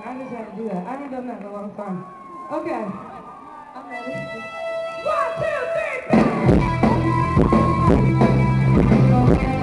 I just had to do that. I haven't done that in a long time. Okay. I'm ready. 1, 2, 3, 4!